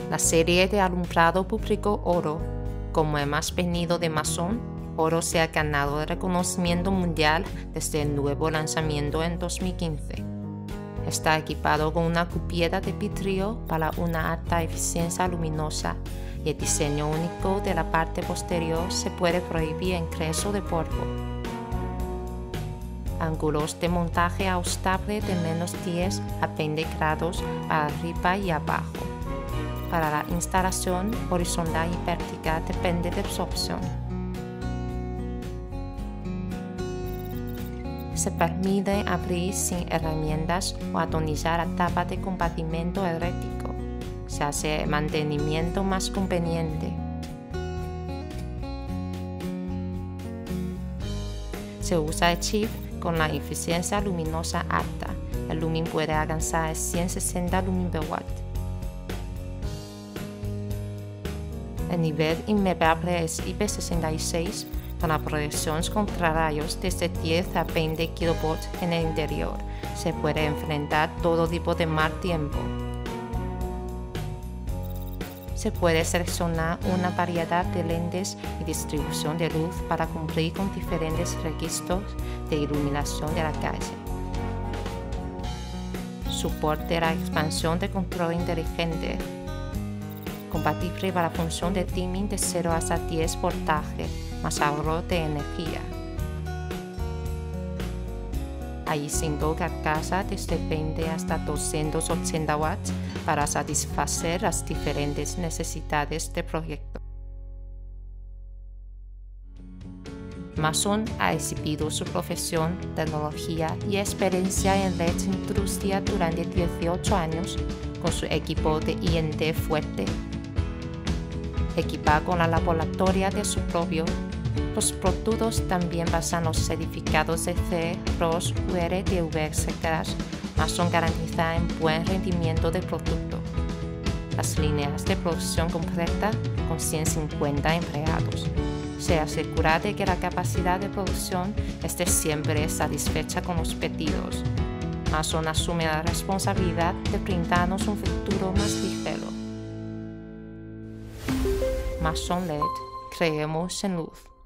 La serie de alumbrado público Oro, como el más vendido de Mason, Oro se ha ganado el reconocimiento mundial desde el nuevo lanzamiento en 2015. Está equipado con una cubierta de vidrio para una alta eficiencia luminosa y el diseño único de la parte posterior se puede prohibir ingreso de polvo. Ángulos de montaje ajustable de -10 a 20 grados para arriba y abajo. Para la instalación horizontal y vertical depende de su opción. Se permite abrir sin herramientas o atornillar la tapa de compartimento eléctrico. Se hace el mantenimiento más conveniente. Se usa el chip con la eficiencia luminosa alta. El lumen puede alcanzar 160 lumen/watt. El nivel inmejorable es IP66 con la protección contra rayos desde 10 a 20 kV en el interior. Se puede enfrentar todo tipo de mal tiempo. Se puede seleccionar una variedad de lentes y distribución de luz para cumplir con diferentes requisitos de iluminación de la calle. Soporte la expansión de control inteligente, compatible para la función de dimming de 0 hasta 10 voltaje, más ahorro de energía. Hay 5 carcasas desde 20 hasta 280 watts para satisfacer las diferentes necesidades del proyecto. Mason ha exhibido su profesión, tecnología y experiencia en la industria durante 18 años con su equipo de I+D fuerte. Equipado con la laboratoria de su propio, los productos también basan los certificados de CE, RoHS, UL, DV, etc. Mason garantiza un buen rendimiento del producto. Las líneas de producción completa con 150 empleados. Se asegura de que la capacidad de producción esté siempre satisfecha con los pedidos. Mason asume la responsabilidad de brindarnos un futuro más ligero. Mason LED, creemos en luz.